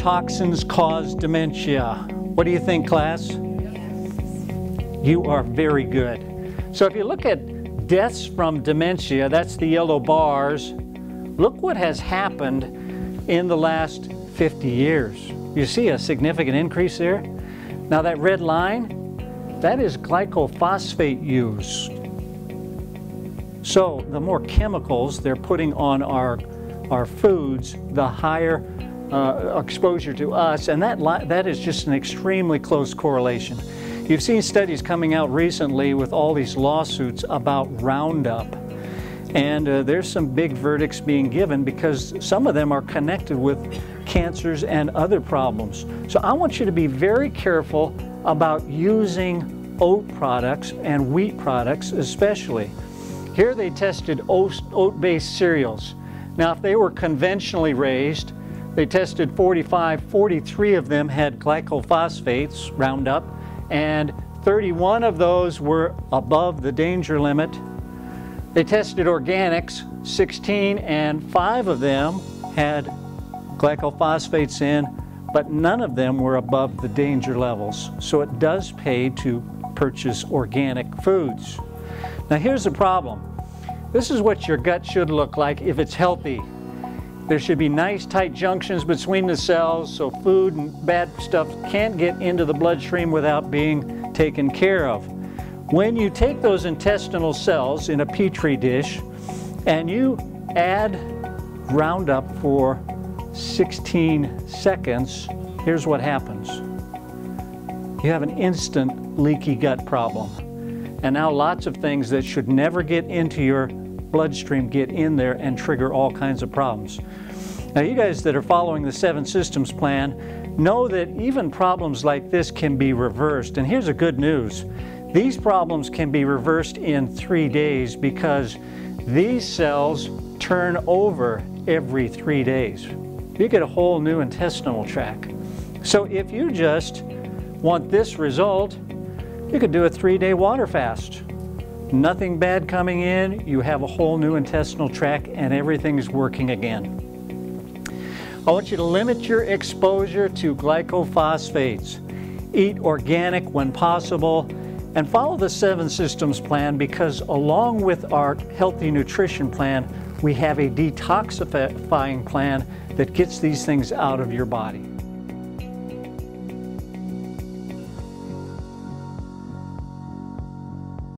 Toxins Cause Dementia. What do you think, class? You are very good. So if you look at deaths from dementia, that's the yellow bars, look what has happened in the last 50 years. You see a significant increase there? Now that red line, that is glycophosphate use. So the more chemicals they're putting on our foods, the higher exposure to us, and that is just an extremely close correlation. You've seen studies coming out recently with all these lawsuits about Roundup, and there's some big verdicts being given because some of them are connected with cancers and other problems. So I want you to be very careful about using oat products and wheat products especially. Here they tested oat-based cereals. Now if they were conventionally raised, they tested 43 of them had glycophosphates, Roundup, and 31 of those were above the danger limit. They tested organics, 16, and 5 of them had glycophosphates in, but none of them were above the danger levels. So it does pay to purchase organic foods. Now here's the problem. This is what your gut should look like if it's healthy. There should be nice tight junctions between the cells so food and bad stuff can't get into the bloodstream without being taken care of. When you take those intestinal cells in a petri dish and you add Roundup for 16 seconds, here's what happens. You have an instant leaky gut problem. And now lots of things that should never get into your bloodstream get in there and trigger all kinds of problems. Now you guys that are following the 7 Systems plan know that even problems like this can be reversed. And here's the good news. These problems can be reversed in 3 days because these cells turn over every 3 days. You get a whole new intestinal tract. So if you just want this result, you could do a 3-day water fast. Nothing bad coming in, you have a whole new intestinal tract and everything's working again. I want you to limit your exposure to glycophosphates. Eat organic when possible and follow the 7 Systems plan because along with our healthy nutrition plan, we have a detoxifying plan that gets these things out of your body.